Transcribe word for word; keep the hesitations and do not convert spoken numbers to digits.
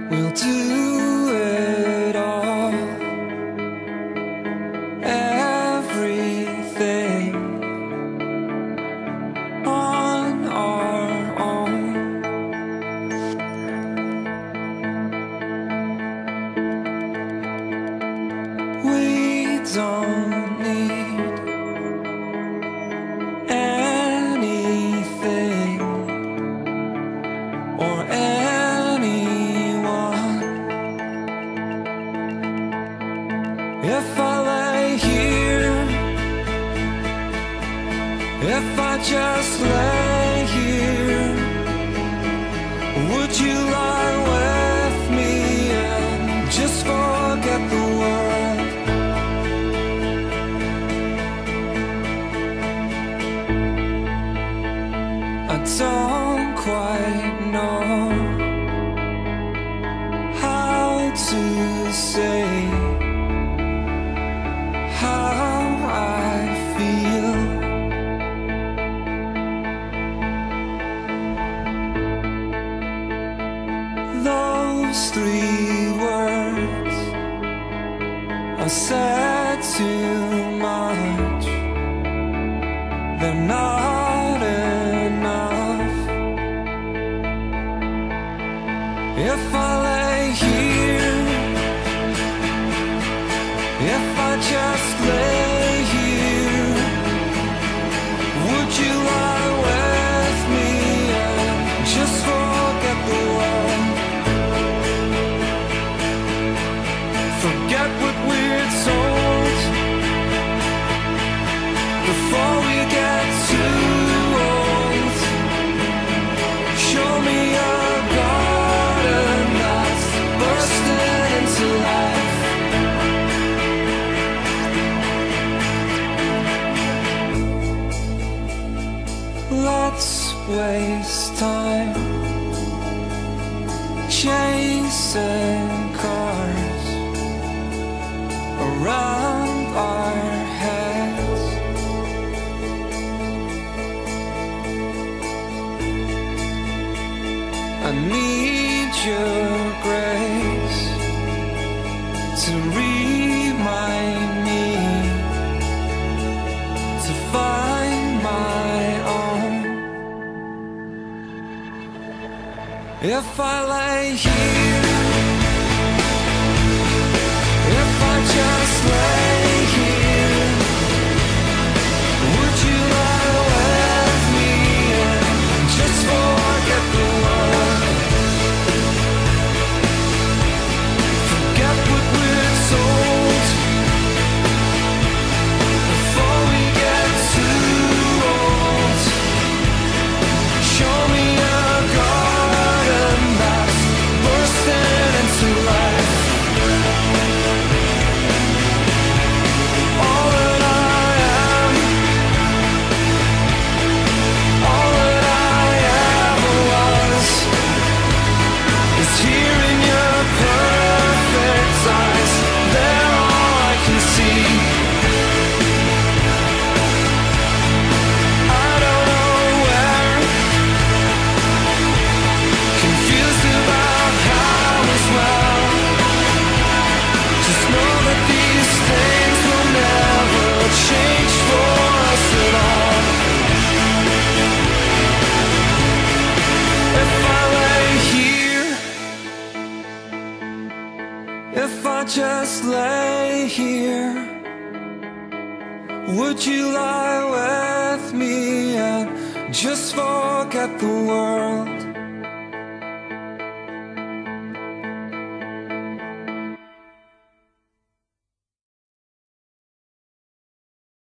We'll do it all, everything on our own. We don't need anything or anyone. If I lay here, if I just lay here, would you lie with me and just forget the world? I don't quite know how to say how I feel. Those three words are said too much. They're not enough. If I lay here, if I just lay here, would you lie with me and just forget the world? Forget what we're told before we get too old. Show me a garden that's bursting into life. Let's waste time chasing cars around our heads. I need your grace to remind me to find my own. If I lay here, if I just lay here, would you lie with me and just forget the world? Forget what we're told before we get too old. Show me a garden that's bursting into life. All that I am, all that I ever was, is here in your perfect eyes. They're all I can see. I don't know where, confused about how as well. Just know that these things will never change for us at all. If I lay here, if I just lay here, would you lie with me and just forget the world?